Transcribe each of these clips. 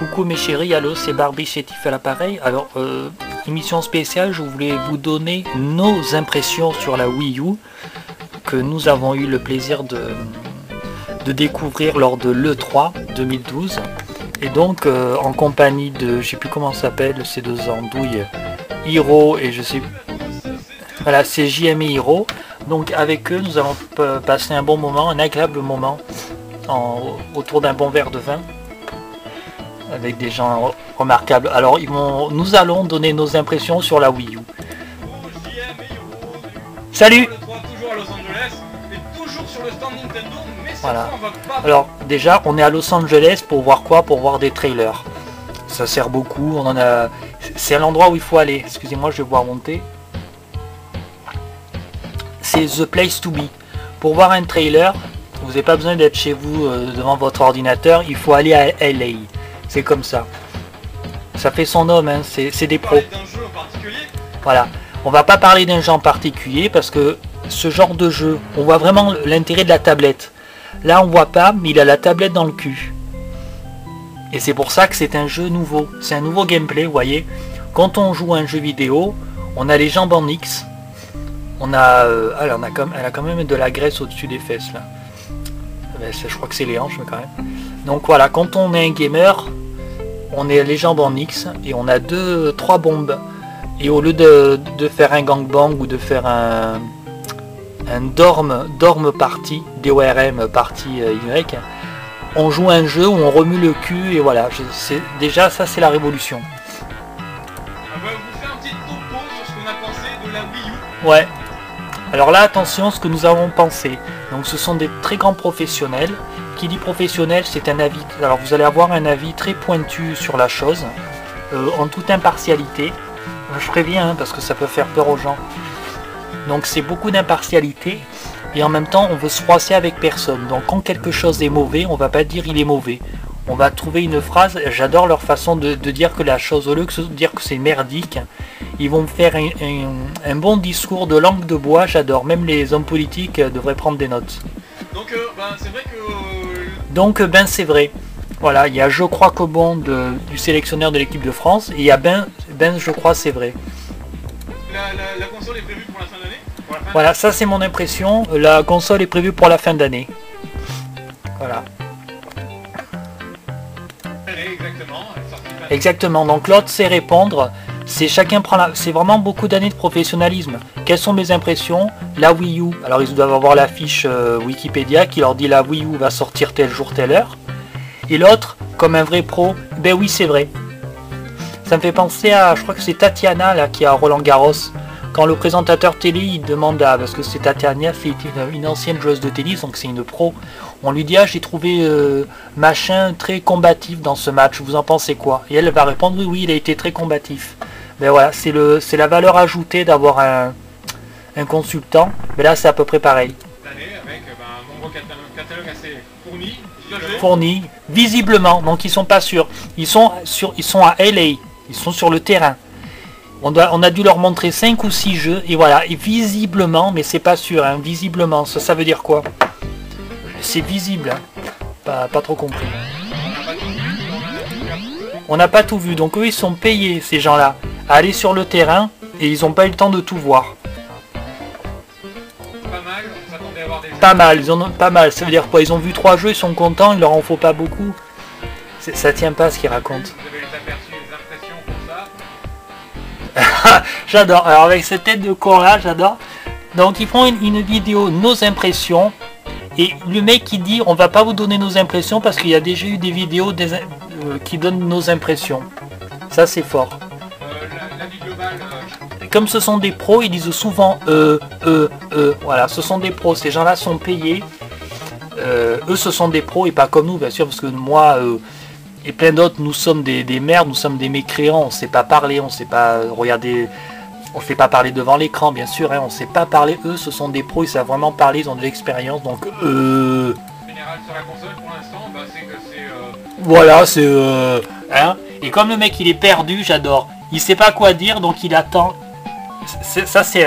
Coucou mes chéris, allô, c'est Barbie Chétif à l'appareil. Alors, émission spéciale, je voulais vous donner nos impressions sur la Wii U que nous avons eu le plaisir de découvrir lors de l'E3 2012. Et donc, en compagnie de, je sais plus comment ça s'appelle, ces deux andouilles, Hiro et je sais... Voilà, c'est JM et Hiro. Donc avec eux, nous allons passer un bon moment, un agréable moment autour d'un bon verre de vin avec des gens remarquables. Alors nous allons donner nos impressions sur la Wii U. Salut. Toujours à Los Angeles et toujours sur le stand Nintendo, mais voilà. Alors déjà, on est à Los Angeles pour voir quoi? Pour voir des trailers. Ça sert beaucoup. On en a. C'est l'endroit où il faut aller. Excusez-moi, je vais voir monter. C'est the place to be. Pour voir un trailer, vous n'avez pas besoin d'être chez vous devant votre ordinateur, il faut aller à LA. C'est comme ça. Ça fait son nom, hein. C'est des pros. Voilà. On va pas parler d'un jeu en particulier parce que ce genre de jeu, on voit vraiment l'intérêt de la tablette. Là, on voit pas, mais il a la tablette dans le cul. Et c'est pour ça que c'est un jeu nouveau. C'est un nouveau gameplay, vous voyez. Quand on joue à un jeu vidéo, on a les jambes en X. On a, elle a quand même de la graisse au-dessus des fesses là. Je crois que c'est les hanches mais quand même. Donc voilà, quand on est un gamer, on est les jambes en X et on a 2-3 bombes. Et au lieu de faire un gangbang ou de faire un dorm party, DORM party Y, on joue un jeu où on remue le cul et voilà. Déjà ça c'est la révolution. On va vous faire un petit topo sur ce qu'on a pensé de la Wii U. Ouais. Alors là, attention, ce que nous avons pensé. Donc ce sont des très grands professionnels. Qui dit professionnel, c'est un avis. Alors vous allez avoir un avis très pointu sur la chose, en toute impartialité. Je préviens, hein, parce que ça peut faire peur aux gens. Donc c'est beaucoup d'impartialité. Et en même temps, on veut se froisser avec personne. Donc quand quelque chose est mauvais, on va pas dire il est mauvais. On va trouver une phrase. J'adore leur façon de dire que la chose, au lieu de dire que c'est merdique, ils vont me faire un bon discours de langue de bois. J'adore. Même les hommes politiques devraient prendre des notes. Donc c'est vrai que... Donc c'est vrai. Voilà, il y a je crois que bon du sélectionneur de l'équipe de France. Et il y a ben je crois c'est vrai. La console est prévue pour la fin d'année. Voilà, ça c'est mon impression. La console est prévue pour la fin d'année. Voilà. Exactement, donc l'autre c'est répondre, c'est chacun prend c'est vraiment beaucoup d'années de professionnalisme. Quelles sont mes impressions? La Wii U, alors ils doivent avoir la fiche Wikipédia qui leur dit la Wii U va sortir tel jour, telle heure. Et l'autre, comme un vrai pro, ben oui c'est vrai. Ça me fait penser à, je crois que c'est Tatiana là qui a Roland Garros. Quand le présentateur télé il demande à, parce que c'est Tatiana, c'est une ancienne joueuse de tennis, donc c'est une pro. On lui dit ah j'ai trouvé machin très combatif dans ce match, vous en pensez quoi? Et elle va répondre oui il a été très combatif. Ben voilà, c'est la valeur ajoutée d'avoir un consultant, mais là c'est à peu près pareil. Avec un nombre catalogue assez fourni, visiblement, donc ils sont pas sûrs. Ils sont à LA, ils sont sur le terrain. On a dû leur montrer 5 ou 6 jeux, et voilà, et visiblement, mais c'est pas sûr, hein, visiblement, ça veut dire quoi? C'est visible, hein. Pas trop compris. On n'a pas tout vu, donc eux ils sont payés, ces gens-là, à aller sur le terrain, et ils n'ont pas eu le temps de tout voir. Pas mal, on s'attendait à avoir des jeux. Pas mal, pas mal, ça veut dire quoi? Ils ont vu 3 jeux, ils sont contents, il leur en faut pas beaucoup. Ça tient pas ce qu'ils racontent. Vous avez aperçu les impressions pour ça? J'adore, alors avec cette tête de con là, j'adore. Donc ils font une vidéo, nos impressions, et le mec qui dit on va pas vous donner nos impressions parce qu'il y a déjà eu des vidéos qui donnent nos impressions. Ça c'est fort. L'avis global... Comme ce sont des pros, ils disent souvent voilà, ce sont des pros, ces gens là sont payés. Eux ce sont des pros et pas comme nous bien sûr, parce que moi et plein d'autres nous sommes des merdes, nous sommes des mécréants, on sait pas parler, on sait pas regarder, on sait pas parler devant l'écran bien sûr, hein, on sait pas parler. Eux ce sont des pros, ils savent vraiment parler, ils ont de l'expérience, donc général sur la console pour l'instant, c'est que c'est... Voilà, c'est hein. Et comme le mec il est perdu, j'adore. Il sait pas quoi dire, donc il attend. Ça c'est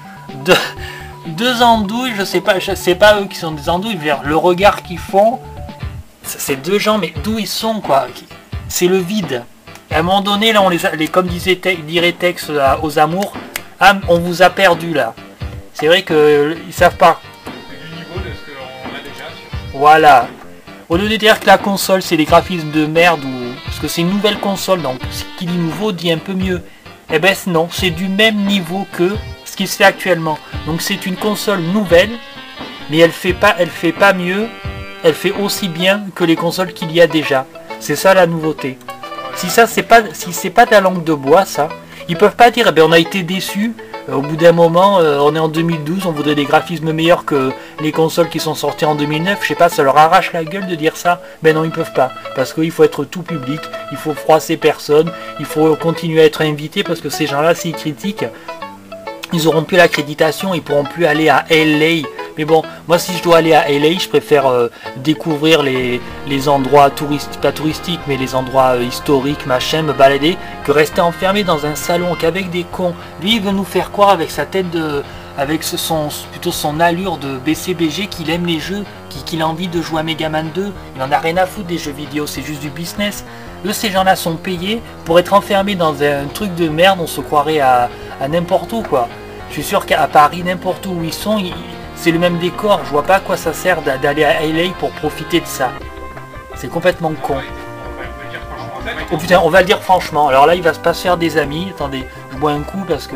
deux andouilles, je sais pas eux qui sont des andouilles, le regard qu'ils font, c'est deux gens, mais d'où ils sont quoi? c'est le vide. À un moment donné, là, comme dirait Tex aux amours, ah, on vous a perdu là. C'est vrai qu'ils savent pas. Du niveau de ce qu'on a déjà sur... Voilà. Au lieu de dire que la console c'est des graphismes de merde ou parce que c'est une nouvelle console, donc ce qui dit nouveau dit un peu mieux. Eh ben non, c'est du même niveau que ce qui se fait actuellement. Donc c'est une console nouvelle, mais elle fait pas mieux, elle fait aussi bien que les consoles qu'il y a déjà. C'est ça la nouveauté. Si c'est pas de la langue de bois, ça, ils peuvent pas dire, eh ben on a été déçus. Au bout d'un moment, on est en 2012, on voudrait des graphismes meilleurs que les consoles qui sont sorties en 2009. Je sais pas, ça leur arrache la gueule de dire ça. Ben non, ils peuvent pas. Parce qu'il faut être tout public, il faut froisser personne, il faut continuer à être invité parce que ces gens-là, s'ils critiquent, ils auront plus l'accréditation, ils pourront plus aller à LA. Mais bon, moi si je dois aller à LA, je préfère découvrir les endroits touristiques, pas touristiques, mais les endroits historiques, machin, me balader, que rester enfermé dans un salon qu'avec des cons. Lui, il veut nous faire croire avec sa tête de... avec plutôt son allure de BCBG qu'il aime les jeux, qu'il a envie de jouer à Mega Man 2. Il en a rien à foutre des jeux vidéo, c'est juste du business. Eux, ces gens-là sont payés pour être enfermés dans un truc de merde, on se croirait à n'importe où, quoi. Je suis sûr qu'à Paris, n'importe où ils sont, c'est le même décor. Je vois pas à quoi ça sert d'aller à LA pour profiter de ça. C'est complètement con. Oh putain, on va le dire franchement. Alors là, il va pas se faire des amis. Attendez, je bois un coup parce que...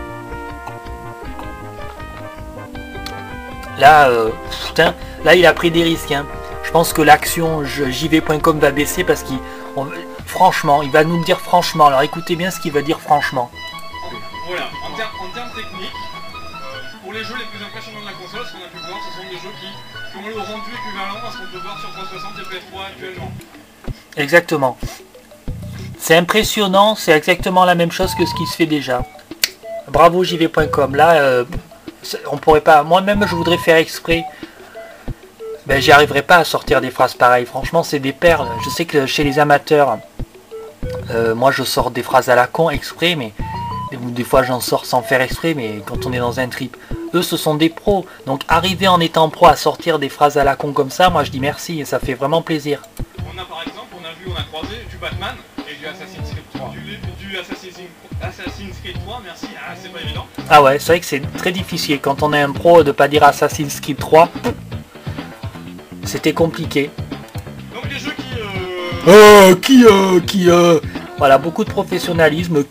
Là, putain, là il a pris des risques. Hein. Je pense que l'action jv.com va baisser parce qu'il... Franchement, il va nous le dire franchement. Alors écoutez bien ce qu'il va dire franchement. Voilà, en termes techniques, pour les jeux les plus impressionnants de la console, ce qu'on a pu voir, ce sont des jeux qui ont le rendu équivalent à ce qu'on peut voir sur 360 et PS3 actuellement. Exactement. C'est impressionnant, c'est exactement la même chose que ce qui se fait déjà. Bravo jv.com. Là, on pourrait pas... Moi-même, je voudrais faire exprès. Ben, j'y arriverai pas à sortir des phrases pareilles. Franchement, c'est des perles. Je sais que chez les amateurs, moi, je sors des phrases à la con exprès, mais... Des fois j'en sors sans faire exprès, mais quand on est dans un trip, eux ce sont des pros, donc arriver en étant pro à sortir des phrases à la con comme ça, moi je dis merci et ça fait vraiment plaisir. On a par exemple, on a croisé du Batman et du Assassin's Creed 3. Du Assassin's Creed 3, merci, ah, c'est pas évident. Ah ouais, c'est vrai que c'est très difficile quand on est un pro de pas dire Assassin's Creed 3. C'était compliqué. Donc des jeux qui... Voilà, beaucoup de professionnalisme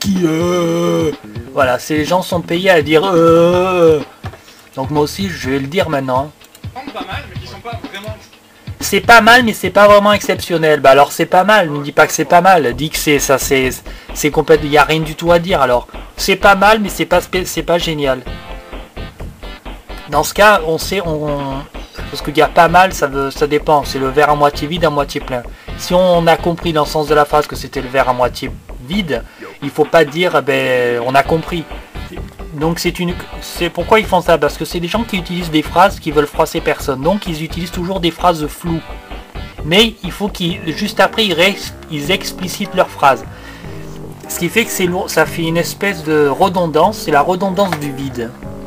Voilà, ces gens sont payés à dire Donc moi aussi, je vais le dire maintenant. Pas mal, mais qui sont pas vraiment... C'est pas mal, mais c'est pas vraiment exceptionnel. Bah alors c'est pas mal, ne dis pas que c'est pas mal. Dis que c'est complètement... Il n'y a rien du tout à dire, alors. C'est pas mal, mais c'est pas génial. Dans ce cas, on sait... Parce que dire pas mal, ça dépend. C'est le verre à moitié vide, à moitié plein. Si on a compris dans le sens de la phrase que c'était le verre à moitié vide, il faut pas dire ben on a compris. Donc c'est pourquoi ils font ça, parce que c'est des gens qui utilisent des phrases qui veulent froisser personne. Donc ils utilisent toujours des phrases floues. Mais il faut juste après ils explicitent leurs phrases. Ce qui fait que c'est lourd, ça fait une espèce de redondance, c'est la redondance du vide.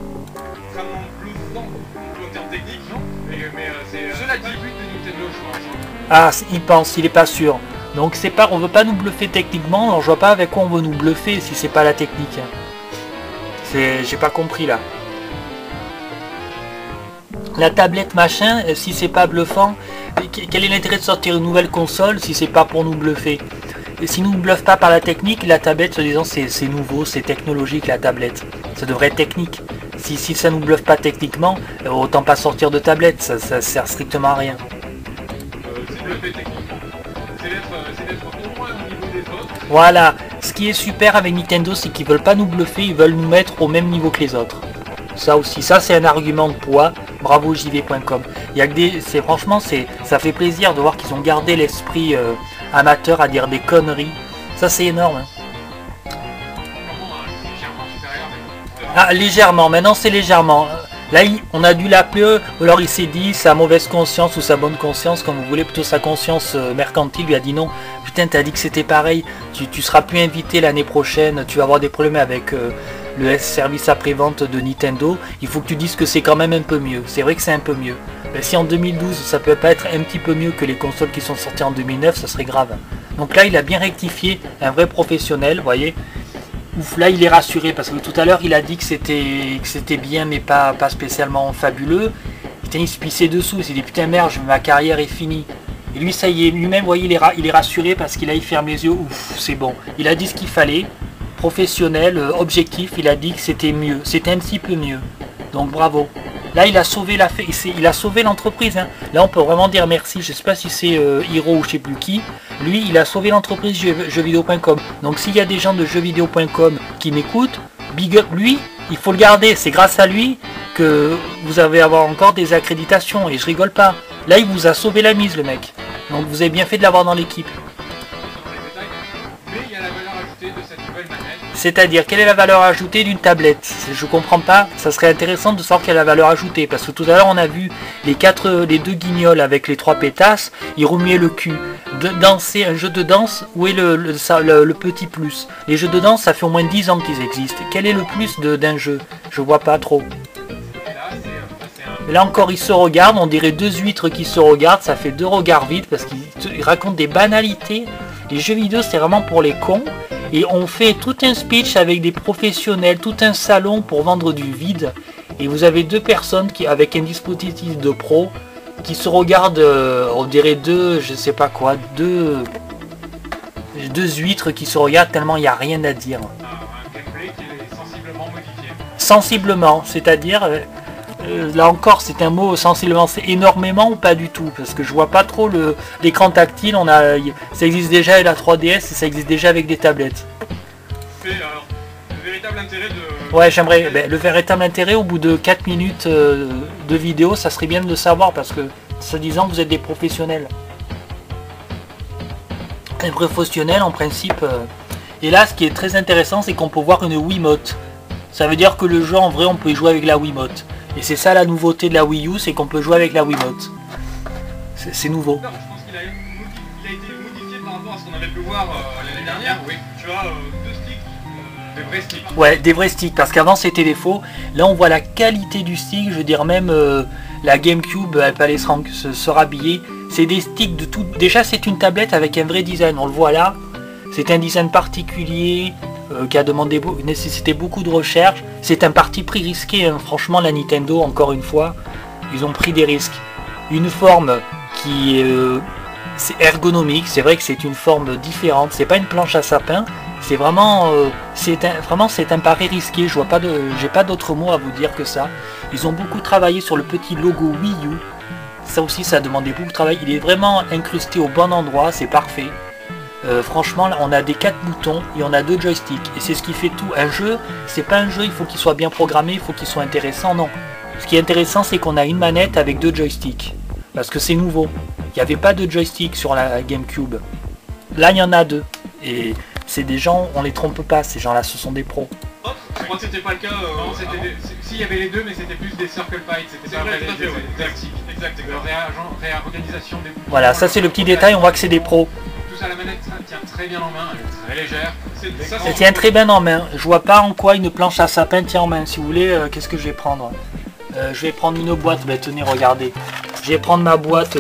Ah, il pense, il est pas sûr. Donc c'est pas, on veut pas nous bluffer techniquement, alors je vois pas avec quoi on veut nous bluffer si c'est pas la technique. J'ai pas compris là. La tablette machin, si c'est pas bluffant, quel est l'intérêt de sortir une nouvelle console si c'est pas pour nous bluffer? Et si nous ne bluffe pas par la technique, la tablette, se disant c'est nouveau, c'est technologique la tablette. Ça devrait être technique. Si ça nous bluffe pas techniquement, autant pas sortir de tablette, ça sert strictement à rien. Voilà, ce qui est super avec Nintendo, c'est qu'ils veulent pas nous bluffer, ils veulent nous mettre au même niveau que les autres. Ça aussi, ça c'est un argument de poids. Bravo jv.com. Il y a que des, franchement, ça fait plaisir de voir qu'ils ont gardé l'esprit amateur à dire des conneries. Ça c'est énorme. Hein. Ah légèrement, maintenant c'est légèrement. Là, on a dû l'appeler, ou alors il s'est dit sa mauvaise conscience ou sa bonne conscience, comme vous voulez, plutôt sa conscience mercantile lui a dit non. Putain, t'as dit que c'était pareil, tu seras plus invité l'année prochaine, tu vas avoir des problèmes avec le service après-vente de Nintendo. Il faut que tu dises que c'est quand même un peu mieux. C'est vrai que c'est un peu mieux. Mais si en 2012, ça peut pas être un petit peu mieux que les consoles qui sont sorties en 2009, ça serait grave. Donc là il a bien rectifié, un vrai professionnel, vous voyez. Ouf, là il est rassuré parce que tout à l'heure il a dit que c'était bien mais pas spécialement fabuleux. Putain, il se pissait dessous, il s'est dit putain merde, ma carrière est finie. Et lui ça y est, lui-même, vous voyez, il est rassuré parce qu'il a, il ferme les yeux, ouf, c'est bon. Il a dit ce qu'il fallait, professionnel, objectif, il a dit que c'était mieux, c'était un petit peu mieux. Donc bravo. Là il a sauvé il a sauvé l'entreprise. Hein. Là on peut vraiment dire merci, je sais pas si c'est Hiro ou je sais plus qui. Lui il a sauvé l'entreprise jeuxvideo.com. Donc s'il y a des gens de jeuxvideo.com qui m'écoutent, big up lui, il faut le garder. C'est grâce à lui que vous allez avoir encore des accréditations et je rigole pas. Là il vous a sauvé la mise le mec. Donc vous avez bien fait de l'avoir dans l'équipe. Mais il y a la valeur ajoutée de cette nouvelle manette. C'est-à-dire, quelle est la valeur ajoutée d'une tablette? Je comprends pas, ça serait intéressant de savoir quelle est la valeur ajoutée, parce que tout à l'heure on a vu les deux guignols avec les 3 pétasses, ils remuaient le cul. Danser, un jeu de danse, où est le petit plus? Les jeux de danse, ça fait au moins 10 ans qu'ils existent. Quel est le plus d'un jeu? Je vois pas trop. Là encore ils se regardent, on dirait 2 huîtres qui se regardent, ça fait 2 regards vides, parce qu'ils racontent des banalités. Les jeux vidéo c'est vraiment pour les cons. Et on fait tout un speech avec des professionnels, tout un salon pour vendre du vide. Et vous avez 2 personnes qui, avec un dispositif de pro, qui se regardent, on dirait 2, je sais pas quoi, 2 huîtres qui se regardent tellement il n'y a rien à dire. Un gameplay qui est sensiblement modifié. Sensiblement, c'est-à-dire, là encore c'est un mot sensiblement, c'est énormément ou pas du tout, parce que je vois pas trop l'écran tactile, ça existe déjà avec la 3DS et ça existe déjà avec des tablettes. C'est le véritable intérêt de... Ouais, j'aimerais, le véritable intérêt au bout de 4 minutes de vidéo, ça serait bien de le savoir, parce que se disant que vous êtes des professionnels. Un professionnel en principe, et là ce qui est très intéressant c'est qu'on peut voir une Wiimote. Ça veut dire que le jeu en vrai on peut y jouer avec la Wiimote. Et c'est ça la nouveauté de la Wii U, c'est qu'on peut jouer avec la Wiimote. C'est nouveau. Je pense qu'il a été modifié par rapport à ce qu'on avait pu voir l'année dernière. Oui. Tu as 2 sticks, des vrais sticks. Ouais, des vrais sticks, parce qu'avant c'était des faux. Là on voit la qualité du stick, je veux dire même la GameCube, elle peut aller se rhabiller. C'est des sticks de tout. Déjà c'est une tablette avec un vrai design, on le voit là. C'est un design particulier. Qui a nécessité beaucoup de recherche. C'est un parti pris risqué, hein. Franchement la Nintendo, encore une fois, ils ont pris des risques. Une forme qui est ergonomique, c'est vrai que c'est une forme différente, c'est pas une planche à sapin, c'est vraiment c'est un pari risqué, j'ai pas d'autre mot à vous dire que ça. Ils ont beaucoup travaillé sur le petit logo Wii U, ça aussi ça a demandé beaucoup de travail, il est vraiment incrusté au bon endroit, c'est parfait. Franchement là, on a des 4 boutons et on a 2 joysticks et c'est ce qui fait tout. Un jeu, c'est pas un jeu, il faut qu'il soit bien programmé, il faut qu'il soit intéressant, non. Ce qui est intéressant c'est qu'on a une manette avec 2 joysticks, parce que c'est nouveau. Il n'y avait pas de joystick sur la GameCube. Là il y en a 2 et c'est des gens, on les trompe pas, ces gens là ce sont des pros. Je crois que c'était pas le cas. S'il y avait les 2 mais c'était plus des circle fights, c'était pas vrai, des tactiques. Exact. Réorganisation des boutons. Voilà, ça c'est le petit détail, on voit que c'est des pros. À la manette, ça tient très bien en main, elle est très légère. Elle tient très bien en main. Je vois pas en quoi une planche à sapin tient en main. Si vous voulez, qu'est-ce que je vais prendre? Je vais prendre une boîte. Tenez, regardez. Je vais prendre ma boîte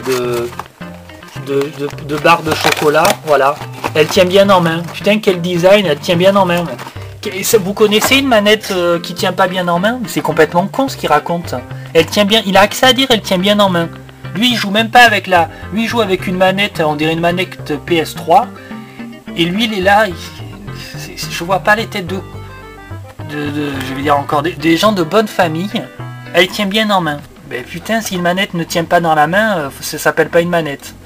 de barres de chocolat. Voilà. Elle tient bien en main. Putain, quel design, elle tient bien en main. Vous connaissez une manette qui tient pas bien en main? C'est complètement con ce qu'il raconte. Elle tient bien. Il a que ça à dire, elle tient bien en main. Lui il joue même pas avec lui il joue avec une manette, on dirait une manette PS3. Et lui il est là, je vois pas les têtes je vais dire encore des gens de bonne famille. Elle tient bien en main. Ben putain, si une manette ne tient pas dans la main, ça s'appelle pas une manette.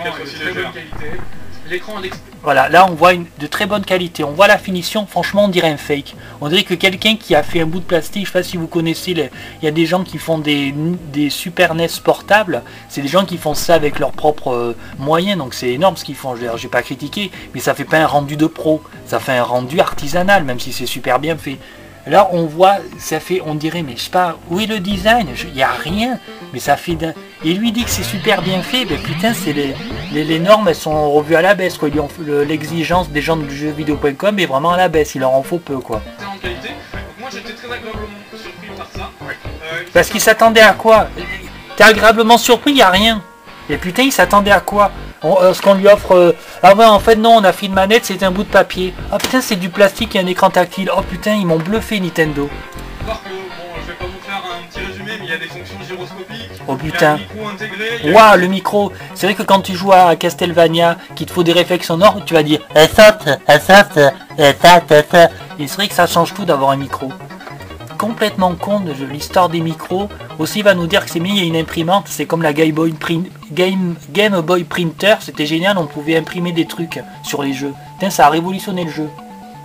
L'écran voilà, là on voit de très bonne qualité, on voit la finition, franchement on dirait un fake. On dirait que quelqu'un qui a fait un bout de plastique, je sais pas si vous connaissez, il y a des gens qui font des Super NES portables, c'est des gens qui font ça avec leurs propres moyens, donc c'est énorme ce qu'ils font, j'ai pas critiqué, mais ça fait pas un rendu de pro, ça fait un rendu artisanal, même si c'est super bien fait. Là on voit, ça fait, on dirait, mais je sais pas, où est le design? Il n'y a rien, mais ça fait d'un... Et lui dit que c'est super bien fait, ben putain, c'est les normes, elles sont revues à la baisse, quoi. L'exigence des gens du jeuxvideo.com est vraiment à la baisse, il leur en faut peu, quoi. En qualité. Moi j'étais très agréablement surpris par ça. Parce qu'il s'attendait à quoi? T'es agréablement surpris, il n'y a rien. Et putain, il s'attendait à quoi? Ce qu'on lui offre... Ah ouais, en fait, non, on a fait une manette, c'est un bout de papier. Ah putain, c'est du plastique et un écran tactile. Oh putain, ils m'ont bluffé, Nintendo. Voir que, bon, je vais pas vous faire un petit résumé, mais il y a des fonctions gyroscopiques. Oh putain. Il y a un micro intégré. Waouh, le micro. C'est vrai que quand tu joues à Castlevania, qu'il te faut des réflexes sonores, tu vas dire... Et c'est vrai que ça change tout d'avoir un micro. Complètement con de l'histoire des micros. Aussi, il va nous dire que c'est mieux, il y a une imprimante. C'est comme la Game Boy Printer. C'était génial, on pouvait imprimer des trucs sur les jeux. Putain, ça a révolutionné le jeu.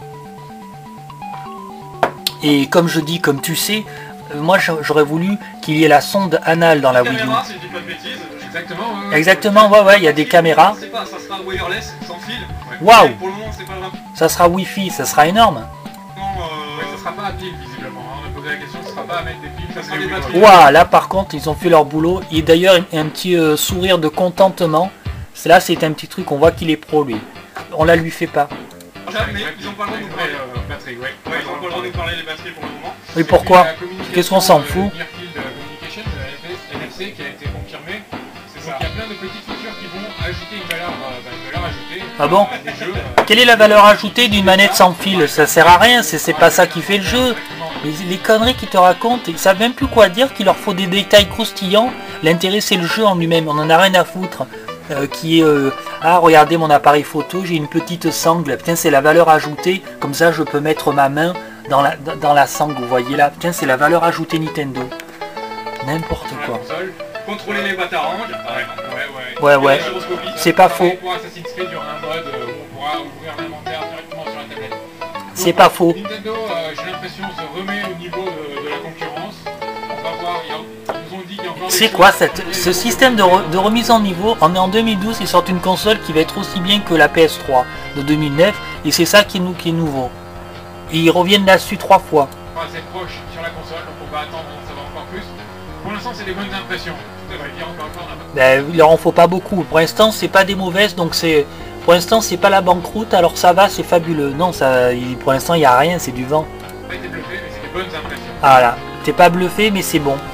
Et comme je dis, comme tu sais, moi j'aurais voulu qu'il y ait la sonde anale dans la Wii U. Caméra, si je dis pas de bêtises. Exactement. Exactement, ouais, il y a des caméras. Je sais pas, ça sera wireless, sans fil. Waouh. Pour le moment, c'est pas vraiment. Ça sera Wi-Fi, ça sera énorme. Non, ça sera pas à pile visiblement. On a posé la question, ce sera pas à mettre des piles. Ça sera des batteries. Waouh, là par contre, ils ont fait leur boulot. Et d'ailleurs, un petit sourire de contentement. Là, c'est un petit truc, on voit qu'il est pro, lui. On la lui fait pas. Mais ils ont pas le droit de nous parler. Batterie, ouais. Ouais, ils ont pas le droit de nous parler des batteries pour le moment. Oui, pourquoi? Qu'est-ce qu'on s'en fout? Near Field Communication, NFC, qui a été confirmé. C'est ça. Il y a plein de petites features qui vont ajouter une valeur ajoutée. Ah bon? Des jeux. Quelle est la valeur ajoutée d'une manette sans fil? Ça sert à rien, c'est pas ça qui fait le jeu. Les conneries qu'ils te racontent, ils savent même plus quoi dire, qu'il leur faut des détails croustillants. L'intérêt c'est le jeu en lui-même, on en a rien à foutre. Ah regardez mon appareil photo, j'ai une petite sangle, putain c'est la valeur ajoutée, comme ça je peux mettre ma main dans la sangle, vous voyez là, putain c'est la valeur ajoutée Nintendo. N'importe quoi. Contrôler les batarangs. Ouais, c'est pas faux. Pour Assassin's Creed, il y aura un mode où on pourra ouvrir l'inventaire directement sur la tablette. C'est pas faux. Nintendo, j'ai l'impression, se remet au niveau de la concurrence. On va voir, ils nous ont dit qu'il y a encore des C'est choses quoi qui ce système de remise en niveau? On est en 2012, ils sortent une console qui va être aussi bien que la PS3 de 2009, et c'est ça qui est nouveau. Et ils reviennent là-dessus 3 fois. pas assez proche sur la console, donc on va attendre d'en savoir encore plus. Pour l'instant, c'est des bonnes impressions. Ça va dire encore une fois, Il leur en faut pas beaucoup. Pour l'instant, c'est pas des mauvaises, donc c'est... Pour l'instant, c'est pas la banqueroute, alors ça va, c'est fabuleux. Non, pour l'instant, il n'y a rien, c'est du vent. pas été bluffé, mais c'est des bonnes impressions. Ah là, t'es pas bluffé, mais c'est bon.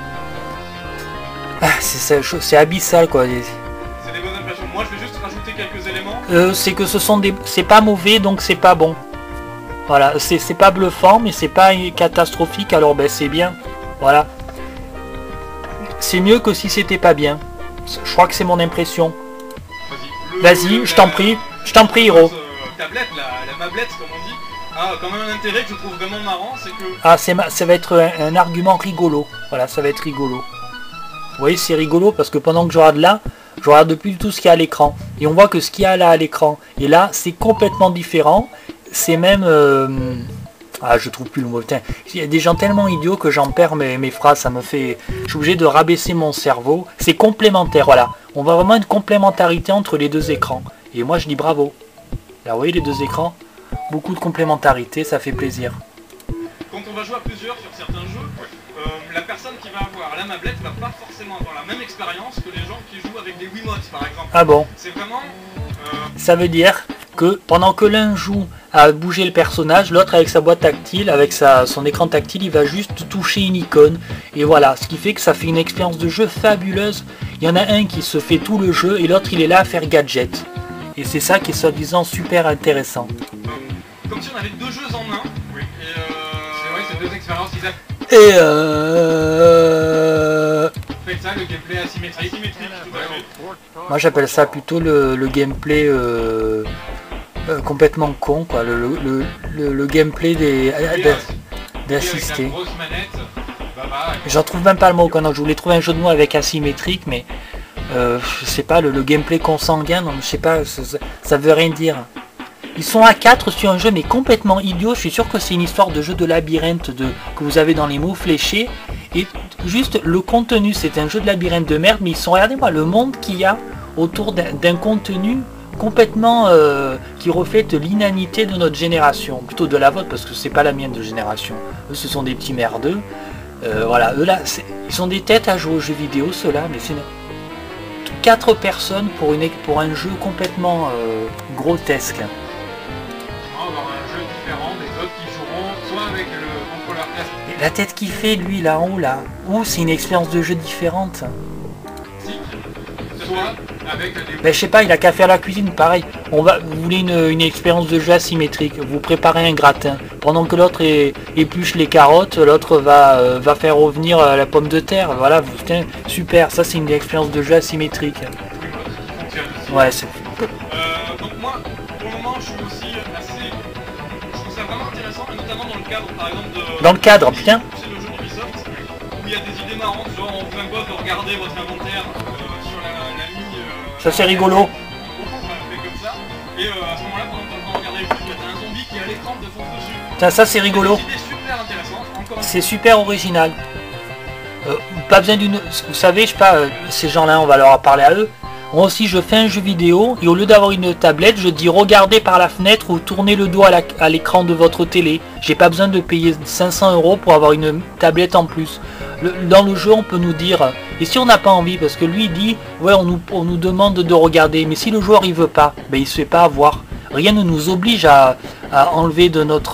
Ah, c'est abyssal, quoi. C'est des bonnes impressions. Moi, je vais juste rajouter quelques éléments. C'est que ce sont des... C'est pas mauvais, donc c'est pas bon. Voilà, c'est pas bluffant, mais c'est pas catastrophique, alors ben c'est bien. Voilà. C'est mieux que si c'était pas bien. Je crois que c'est mon impression. Vas-y, je t'en prie, Hiro. Tablette, la mablette, comme on dit, a quand même un intérêt que je trouve vraiment marrant, c'est que... Ah, ça va être un argument rigolo. Voilà, ça va être rigolo. Vous voyez, c'est rigolo parce que pendant que je regarde là, je regarde plus du tout ce qu'il y a à l'écran. Et on voit que ce qu'il y a là à l'écran, et là, c'est complètement différent. C'est même... Ah, je trouve plus le mot. Putain, il y a des gens tellement idiots que j'en perds mes phrases. Ça me fait... Je suis obligé de rabaisser mon cerveau. C'est complémentaire, voilà. On voit vraiment une complémentarité entre les deux écrans. Et moi, je dis bravo. Là, vous voyez les deux écrans? Beaucoup de complémentarité, ça fait plaisir. Quand on va jouer à plusieurs sur certains jeux, la personne qui va avoir la mablette va pas forcément avoir la même expérience que les gens qui jouent avec des Wiimotes, par exemple. Ah bon? C'est vraiment... Ça veut dire que pendant que l'un joue à bouger le personnage, l'autre avec sa boîte tactile, avec son écran tactile, il va juste toucher une icône. Et voilà, ce qui fait que ça fait une expérience de jeu fabuleuse. Il y en a un qui se fait tout le jeu et l'autre il est là à faire gadget. Et c'est ça qui est soi-disant super intéressant. Comme si on avait deux jeux en un. Oui. C'est vrai, c'est deux expériences qui Et fait ça, le gameplay asymétrique. Tout à fait. moi j'appelle ça plutôt le gameplay complètement con, quoi. Le gameplay d'assister. J'en trouve même pas le mot, quoi. Non, je voulais trouver un jeu de mots avec asymétrique, mais je sais pas, le gameplay consanguin, non, je sais pas, ça veut rien dire. Ils sont à 4 sur un jeu mais complètement idiot. Je suis sûr que c'est une histoire de jeu de labyrinthe que vous avez dans les mots fléchés. Et juste le contenu, c'est un jeu de labyrinthe de merde, mais ils sont, regardez-moi, le monde qu'il y a autour d'un contenu complètement qui reflète l'inanité de notre génération. Plutôt de la vôtre, parce que c'est pas la mienne de génération. Eux, ce sont des petits merdeux. Voilà, eux là, ils sont des têtes à jouer aux jeux vidéo, ceux-là, mais c'est 4 personnes pour un jeu complètement grotesque. Avoir un jeu différent des autres qui joueront soit avec le contrôleur classique. Et la tête qu'il fait lui là en haut là, c'est une expérience de jeu différente. Soit avec des... Ben, je sais pas, il a qu'à faire la cuisine, pareil. Vous voulez une expérience de jeu asymétrique, vous préparez un gratin. Pendant que l'autre épluche les carottes, l'autre va faire revenir la pomme de terre. Voilà, putain, super, ça c'est une expérience de jeu asymétrique. Ouais, c'est... donc moi, pour le moment, je suis aussi assez... Je trouve ça vraiment intéressant, et notamment dans le cadre, par exemple, de... Dans le cadre, putain. C'est le jeu d'Ubisoft, où il y a des idées marrantes, genre on vous impose de regarder votre inventaire sur la ligne... Ça c'est rigolo. Fait comme ça, et à ce moment-là, pendant que vous regardez le film, il y a un zombie qui est à l'écran de fonce dessus. Putain, ça c'est rigolo. C'est des idées super intéressantes, encore une C'est super original. Pas besoin d'une... Vous savez, je sais pas, ces gens-là, on va leur parler à eux. Moi aussi, je fais un jeu vidéo et au lieu d'avoir une tablette, je dis regardez par la fenêtre ou tournez le dos à l'écran de votre télé. J'ai pas besoin de payer 500 € pour avoir une tablette en plus. Dans le jeu, on peut nous dire, et si on n'a pas envie, parce que lui il dit, ouais, on nous demande de regarder, mais si le joueur il veut pas, ben il se fait pas avoir. Rien ne nous oblige à enlever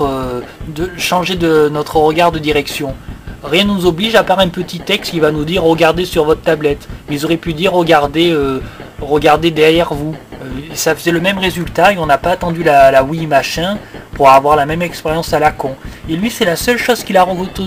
changer de notre regard de direction. Rien ne nous oblige à part un petit texte qui va nous dire regardez sur votre tablette. Mais ils auraient pu dire regardez derrière vous. Ça faisait le même résultat et on n'a pas attendu la Wii machin pour avoir la même expérience à la con. Et lui c'est la seule chose qu'il a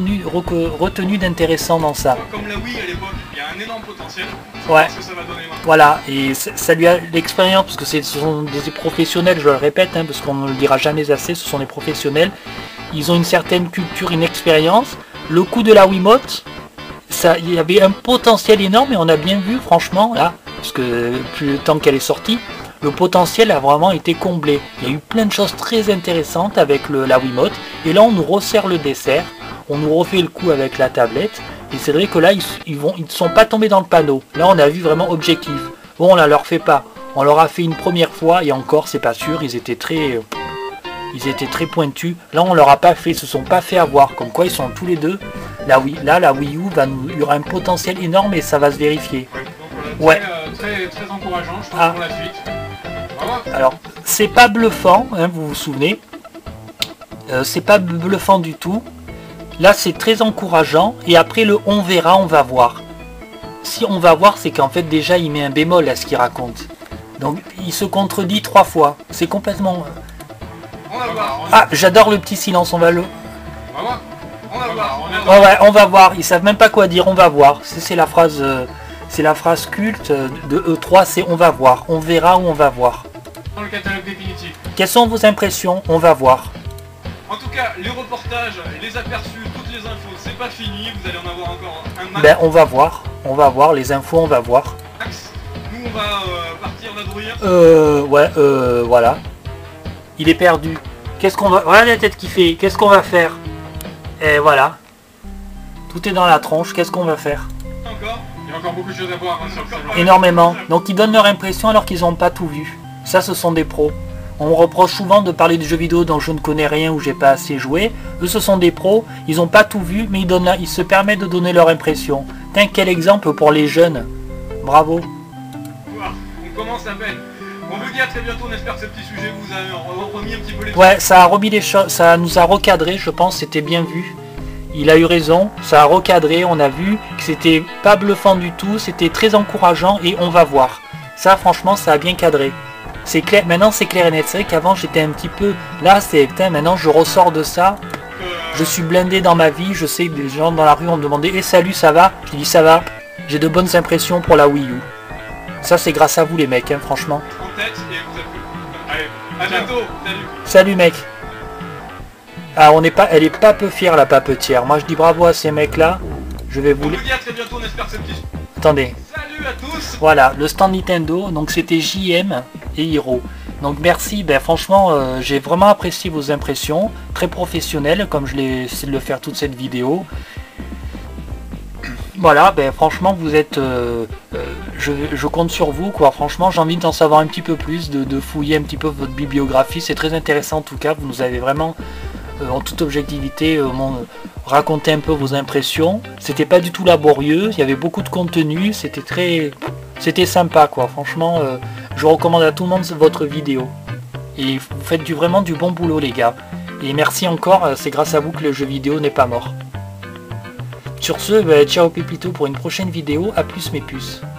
retenu d'intéressant dans ça. comme la Wii à l'époque, il y a un énorme potentiel. Ouais. Ce que ça va donner maintenant. Voilà, et ça lui a l'expérience, parce que ce sont des professionnels, je le répète, hein, parce qu'on ne le dira jamais assez, ce sont des professionnels. Ils ont une certaine culture, une expérience. Le coup de la Wiimote, il y avait un potentiel énorme et on a bien vu franchement là, parce que plus le temps qu'elle est sortie, le potentiel a vraiment été comblé. Il y a eu plein de choses très intéressantes avec la Wiimote et là on nous resserre le dessert, on nous refait le coup avec la tablette et c'est vrai que là ils ne sont pas tombés dans le panneau. Là on a vu vraiment objectif. Bon, on ne leur fait pas, on leur a fait une première fois et encore c'est pas sûr, ils étaient très pointus. Là on leur a pas fait, ils se sont pas fait avoir, comme quoi ils sont tous les deux. La Wii U il y aura un potentiel énorme et ça va se vérifier. Ouais, donc voilà, très encourageant, je pense, pour la suite. Bravo. Alors c'est pas bluffant, hein, vous vous souvenez. C'est pas bluffant du tout. Là c'est très encourageant et après le on verra, on va voir. Si on va voir, c'est qu'en fait déjà il met un bémol à ce qu'il raconte. Donc il se contredit 3 fois. C'est complètement... On va voir. Ah, j'adore le petit silence, on va le... On va voir. On va voir. Oh ouais, on va voir, ils savent même pas quoi dire, on va voir. C'est la phrase culte de E3, c'est on va voir, on verra ou on va voir. Dans le catalogue définitif. Quelles sont vos impressions? On va voir. En tout cas, les reportages, les aperçus, toutes les infos, c'est pas fini, vous allez en avoir encore un max. Ben on va voir, les infos on va voir. Nous on va partir vadrouiller. Voilà. Il est perdu. Qu'est-ce qu'on va... Voilà la tête qui fait. Qu'est-ce qu'on va faire? Et voilà. Tout est dans la tronche. Qu'est-ce qu'on va faire? Encore. Il y a encore beaucoup de choses à voir hein, sur le salon. Énormément. Donc ils donnent leur impression alors qu'ils n'ont pas tout vu. Ça, ce sont des pros. On me reproche souvent de parler de jeux vidéo dont je ne connais rien ou j'ai pas assez joué. Eux, ce sont des pros. Ils n'ont pas tout vu, mais ils se permettent de donner leur impression. Tiens, quel exemple pour les jeunes. Bravo. On commence à peine. On vous dit à très bientôt, on espère que ce petit sujet vous a remis un petit peu les... Ouais, ça a remis les choses, ça nous a recadré, je pense, c'était bien vu. Il a eu raison, ça a recadré, on a vu que c'était pas bluffant du tout, c'était très encourageant et on va voir. Ça, franchement, ça a bien cadré. C'est clair, maintenant c'est clair et net. C'est vrai qu'avant j'étais un petit peu... Là, c'est... Putain, maintenant je ressors de ça. Je suis blindé dans ma vie, je sais que des gens dans la rue ont demandé « Eh salut, ça va ?» Je dis « Ça va, j'ai de bonnes impressions pour la Wii U. » Ça, c'est grâce à vous les mecs, hein, franchement. En tête et vous êtes... Allez, à bientôt, salut. Salut mec. Ah, elle est pas peu fière la papetière. Moi je dis bravo à ces mecs là. Je vais vous... On vous dit à très bientôt, on espère que ce petit... Attendez. Salut à tous. Voilà, le stand Nintendo. Donc c'était JM et Hiro. Donc merci, ben franchement j'ai vraiment apprécié vos impressions. Très professionnelles comme je l'ai essayé de le faire toute cette vidéo. Voilà, ben franchement vous êtes... je compte sur vous quoi, franchement j'ai envie d'en savoir un petit peu plus, de fouiller un petit peu votre bibliographie, c'est très intéressant en tout cas, vous nous avez vraiment en toute objectivité raconté un peu vos impressions, c'était pas du tout laborieux, il y avait beaucoup de contenu, c'était sympa quoi, franchement je recommande à tout le monde votre vidéo, et vous faites vraiment du bon boulot les gars, et merci encore, c'est grâce à vous que le jeu vidéo n'est pas mort. Sur ce, ciao Pépito pour une prochaine vidéo, à plus mes puces.